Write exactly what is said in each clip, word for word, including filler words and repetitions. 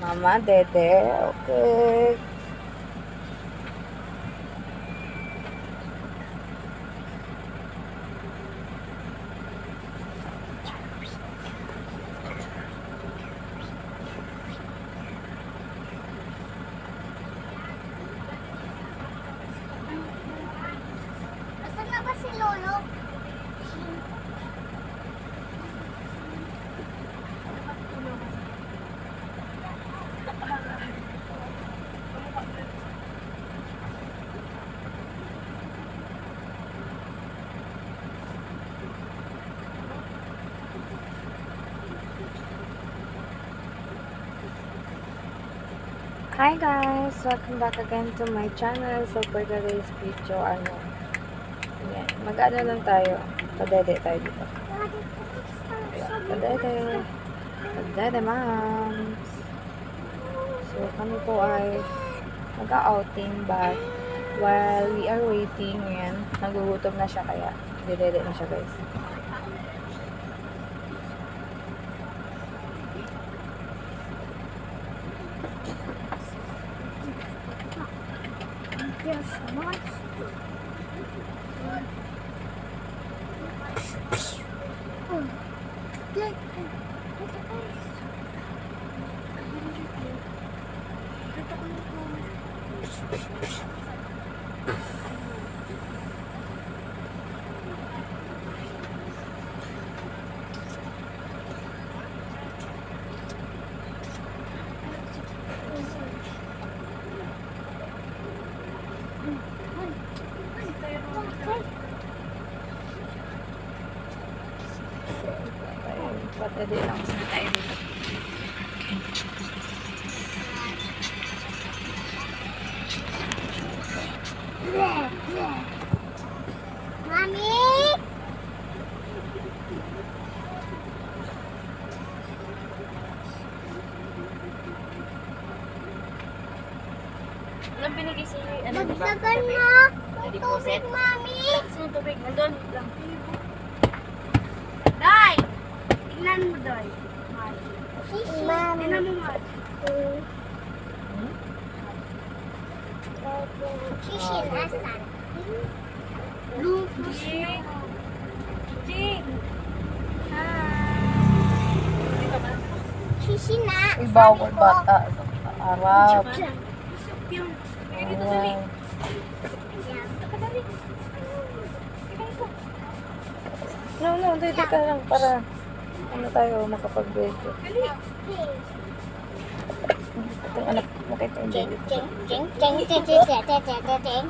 Mama, Dede. Okay. Asan na ba si Lolo? Hi guys! Welcome back again to my channel. So for today's video, ano, yan, mag-ano lang tayo. Padede tayo dito. Padede. Padede, moms. So kami po ay mag-outing, but while we are waiting, yan, nagugutom na siya kaya dede na siya guys. Yes, much. Padede lang muna tayo dito. Mami! Anong binigay si ano, di ba? Magdagan mo! Ready po, Tubig, set? Mami! Saan yung tubig? Nandun lang. Day! Tignan mo, Day. Mami. Tignan mo, Mami. Shishi, nasan? Lupus. Jing! Jing! Shishi na. Uy, bawal bata. Arap. Yun. Bigay dito, dali. Wow. Dali. Bigay ko. No, no, dito ka lang para ano tayo makapag-video. Dali. Itong anak mo kay Teng Jeng, dito. jeng, jeng, jeng, jeng, jeng, jeng, jeng, jeng, jeng, jeng.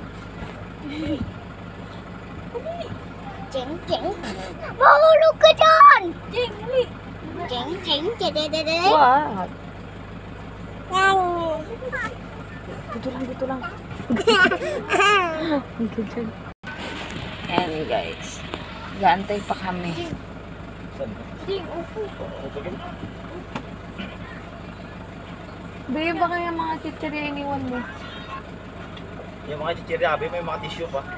Jeng, jeng. Mahulog ka dyan! Jing, dali. Jeng, jeng, jeng, jeng, jeng, jeng. Wow. Yang. Dito lang, dito lang. Ayan guys. Gaantay pa kami. Jing, upo. Babe, baka yung mga chichirya iniwan mo. Yung mga chichirya, abi, may mga tissue pa.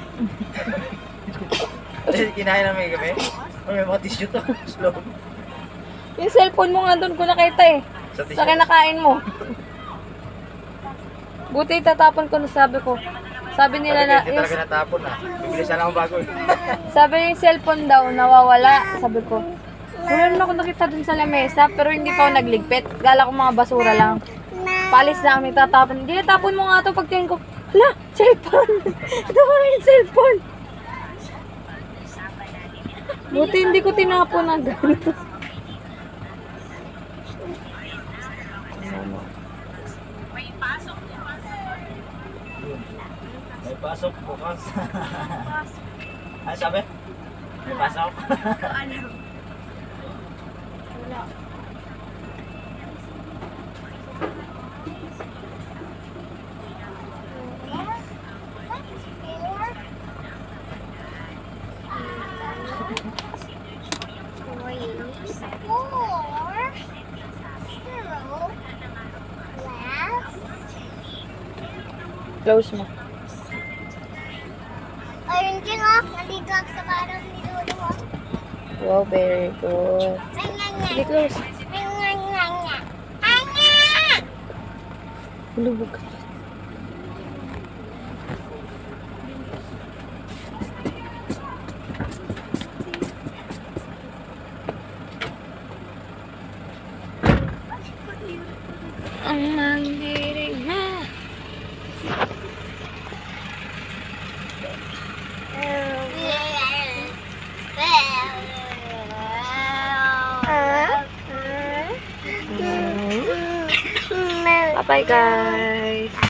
Kasi kinain namin gabi. May mga tissue to. Slow. Yung cellphone mo nga doon ko nakita eh. Sa tissue. Sa kinakain mo. Buti itatapon ko na sabi ko. Sabi nila na, Hindi yung, talaga natapon ah. Bibili sana akong bago eh. sabi yung cellphone daw nawawala. Sabi ko, wala naman ako nakita dun sa lamesa, pero hindi pa ako nagligpit. Gala ko mga basura lang. Palis na kami tatapon. Hindi natapon mo nga ito pagtingin ko. Hala, cellphone. Ito ko yung cellphone. Buti hindi ko tinapon na gano'n. May pasok bukas. Ano sabi? May pasok? Close mo. Ayun dyan oh, naligag sa parang ni Lolo oh. Wow, very good. Ay nga nga. Sige, close. Ay nga nga nga. Ay nga! Bulubog ka. Ang nangirig na. Bye-bye guys.